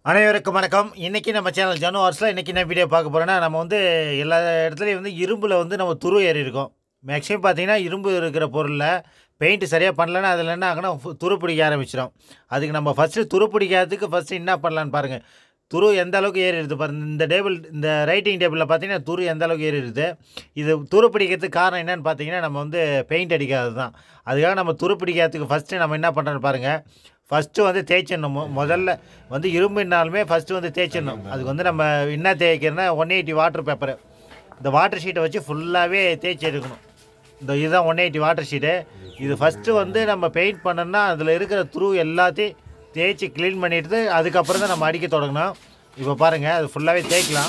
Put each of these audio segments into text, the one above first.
அனைவருக்கும் வணக்கம். இன்னைக்கு நம்ம சேனல் ஜனு ஆர்ட்ஸ்ல இன்னைக்கு என்ன வீடியோ பார்க்க போறோம்னா, நம்ம வந்து எல்லா இடத்துலயும் வந்து இரும்புல வந்து நம்ம துரு ஏறியிருக்கும். மேக்ஸிமம் பார்த்தீங்கன்னா, இரும்பு இருக்கிற பொருள்ல பெயிண்ட் சரியா பண்ணலன்னா, அதில என்ன ஆகும்னா துரு பிடிக்க ஆரம்பிச்சுரும். அதுக்கு நம்ம ஃபர்ஸ்ட்டு துரு பிடிக்காததுக்கு ஃபர்ஸ்ட்டு என்ன பண்ணலான்னு பாருங்க. துரு எந்த அளவுக்கு ஏறிடுது பாருங்க. இந்த ரைட்டிங் டேபிள்ல பார்த்தீங்கன்னா, துரு எந்த அளவுக்கு ஏறிடுது. இது துரு பிடிக்கிறதுக்கு காரணம் என்னன்னு பார்த்தீங்கன்னா, நம்ம வந்து பெயிண்ட் அடிக்காதது தான். அதுக்காக நம்ம துரு பிடிக்காததுக்கு ஃபர்ஸ்ட்டு நம்ம என்ன பண்ணுறோம்னு பாருங்க. ஃபஸ்ட்டு வந்து தேய்ச்சிடணும். முதல்ல வந்து இரும்புனாலுமே ஃபஸ்ட்டு வந்து தேய்ச்சிடணும். அதுக்கு வந்து நம்ம என்ன தேய்க்கிறோன்னா 180 வாட்டர் பேப்பரு. இந்த வாட்டர் ஷீட்டை வச்சு ஃபுல்லாகவே தேய்ச்சி எடுக்கணும். இதுதான் 180 வாட்டர் ஷீட்டு. இது ஃபஸ்ட்டு வந்து நம்ம பெயிண்ட் பண்ணோம்னா அதில் இருக்கிற துரு எல்லாத்தையும் தேய்ச்சி க்ளீன் பண்ணிட்டு அதுக்கப்புறம் தான் நம்ம அடிக்க தொடங்கணும். இப்போ பாருங்கள், அது ஃபுல்லாகவே தேய்க்கலாம்.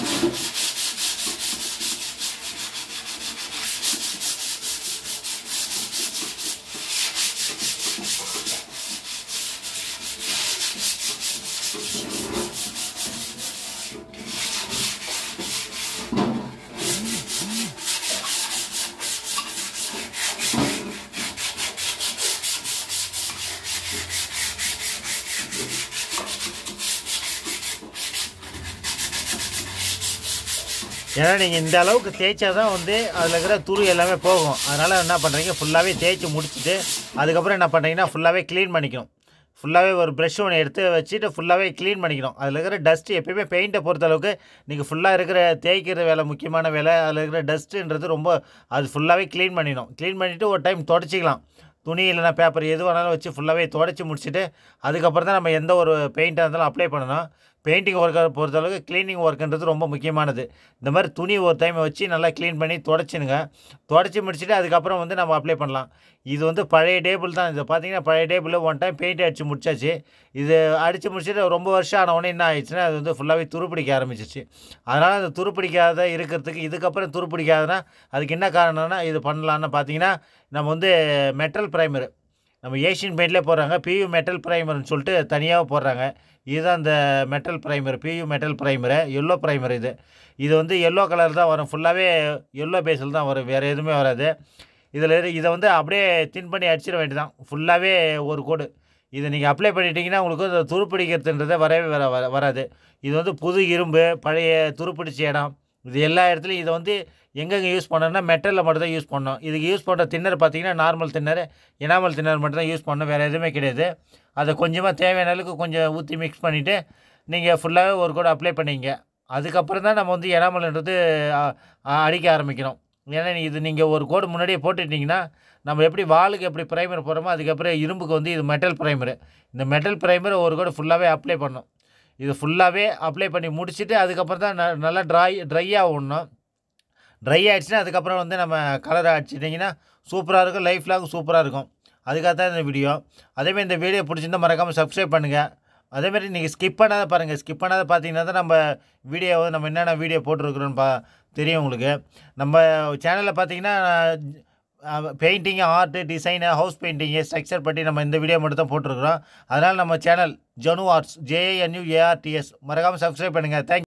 ஏன்னா நீங்கள் இந்த அளவுக்கு தேய்ச்சா தான் வந்து அதில் இருக்கிற துரு எல்லாமே போகும். அதனால் என்ன பண்ணுறீங்க, ஃபுல்லாகவே தேய்ச்சி முடிச்சுட்டு அதுக்கப்புறம் என்ன பண்ணுறீங்கன்னா ஃபுல்லாகவே க்ளீன் பண்ணிக்கணும். ஃபுல்லாகவே ஒரு ப்ரெஷ் ஒன்று எடுத்து வச்சுட்டு ஃபுல்லாகவே க்ளீன் பண்ணிக்கணும். அதில் இருக்கிற டஸ்ட்டு எப்பயுமே பெயிண்ட்டை பொறுத்தளவுக்கு நீங்கள் ஃபுல்லாக இருக்கிற தேய்க்கிற வேலை முக்கியமான வேலை. அதில் இருக்கிற டஸ்ட்டுன்றது ரொம்ப அது ஃபுல்லாகவே க்ளீன் பண்ணிடணும். க்ளீன் பண்ணிவிட்டு ஒரு டைம் தொடச்சிக்கலாம். துணி இல்லைனா பேப்பர் எது வேணாலும் வச்சு ஃபுல்லாகவே தொடச்சி முடிச்சுட்டு அதுக்கப்புறம் தான் நம்ம எந்த ஒரு பெயிண்ட்டாக இருந்தாலும் அப்ளை பண்ணணும். பெயிண்டிங் ஒர்க்கை பொறுத்தளவுக்கு க்ளீனிங் ஒர்க்குன்றது ரொம்ப முக்கியமானது. இந்த மாதிரி துணி ஒரு டைம் வச்சு நல்லா க்ளீன் பண்ணி தொடச்சிடுங்க. தொடச்சி முடிச்சுட்டு அதுக்கப்புறம் வந்து நம்ம அப்ளை பண்ணலாம். இது வந்து பழைய டேபிள் தான். இது பார்த்தீங்கன்னா பழைய டேபிளில் ஒன் டைம் பெயிண்ட் அடித்து முடிச்சாச்சு. இது அடித்து முடிச்சுட்டு ரொம்ப வருஷம் ஆனவுடனே என்ன ஆயிடுச்சுன்னா, அது வந்து ஃபுல்லாகவே துருப்பிடிக்க ஆரம்பிச்சிச்சு. அதனால் அந்த துருப்பிடிக்காத இருக்கிறதுக்கு இதுக்கப்புறம் துருப்பிடிக்காதுன்னா அதுக்கு என்ன காரணம்னா, இது பண்ணலான்னு பார்த்தீங்கன்னா, நம்ம வந்து மெட்டல் ப்ரைமரு நம்ம ஏஷியன் பெயிண்ட்லேயே போடுறாங்க. பியூ மெட்டல் ப்ரைமர்னு சொல்லிட்டு தனியாக போடுறாங்க. இதுதான் இந்த metal primer, P U metal primer, yellow primer இது. இது வந்து எல்லோ கலர் தான் வரும். ஃபுல்லாகவே எல்லோ பேஸில் தான் வரும். வேறு எதுவுமே வராது. இதை வந்து அப்படியே தின் பண்ணி அடிச்சிட வேண்டியதான். ஃபுல்லாகவே ஒரு கோடு. இதை நீங்கள் அப்ளை பண்ணிட்டீங்கன்னா உங்களுக்கு இந்த துருப்பிடிக்கிறதுன்றதே வரவே வராது. இது வந்து புது இரும்பு, பழைய துருப்பிடிச்ச இடம், இது எல்லா இடத்துலையும் இதை வந்து எங்கெங்கே யூஸ் பண்ணணும்னா மெட்டலில் மட்டும் தான் யூஸ் பண்ணணும். இதுக்கு யூஸ் பண்ணுற தின்னர் பார்த்தீங்கன்னா நார்மல் தின்னர், எனாமல் தின்னர் மட்டும் தான் யூஸ் பண்ணணும். வேறு எதுவுமே கிடையாது. அதை கொஞ்சமாக தேவையான அளவுக்கு கொஞ்சம் ஊற்றி மிக்ஸ் பண்ணிவிட்டு நீங்கள் ஃபுல்லாகவே ஒரு கோடு அப்ளை பண்ணிங்க. அதுக்கப்புறம் தான் நம்ம வந்து எனாமல்ன்றது அடிக்க ஆரம்பிக்கணும். ஏன்னா இது நீங்கள் ஒரு கோடு முன்னாடியே போட்டுட்டிங்கன்னா, நம்ம எப்படி வாலுக்கு எப்படி ப்ரைமர் போடுறோமோ அதுக்கப்புறம் இரும்புக்கு வந்து இது மெட்டல் ப்ரைமரு. இந்த மெட்டல் ப்ரைமரை ஒரு கோடு ஃபுல்லாகவே அப்ளை பண்ணணும். இது ஃபுல்லாகவே அப்ளை பண்ணி முடிச்சுட்டு அதுக்கப்புறம் தான் நல்லா ட்ரையாக விடணும். ட்ரை ஆகிடுச்சுன்னா அதுக்கப்புறம் வந்து நம்ம கலரை அடிச்சிட்டிங்கன்னா சூப்பராக இருக்கும். லைஃப் லாங் சூப்பராக இருக்கும். அதுக்காக தான் இந்த வீடியோ. அதேமாதிரி இந்த வீடியோ பிடிச்சிருந்தால் மறக்காமல் சப்ஸ்கிரைப் பண்ணுங்கள். அதேமாதிரி நீங்கள் ஸ்கிப் பண்ணாத பாருங்கள். ஸ்கிப் பண்ணாத பார்த்தீங்கன்னா தான் நம்ம வீடியோவை நம்ம என்னென்ன வீடியோ போட்டிருக்கிறோன்னு தெரியும் உங்களுக்கு. நம்ம சேனலில் பார்த்தீங்கன்னா painting, art, design, house painting, structure பற்றி நம்ம இந்த வீடியோ மட்டும் தான் போட்டிருக்கிறோம். அதனால் நம்ம சேனல் ஜனு ஆர்ட்ஸ், JANUARTS மறக்காமல் சப்ஸ்கிரைப் பண்ணுங்கள். தேங்க்யூ.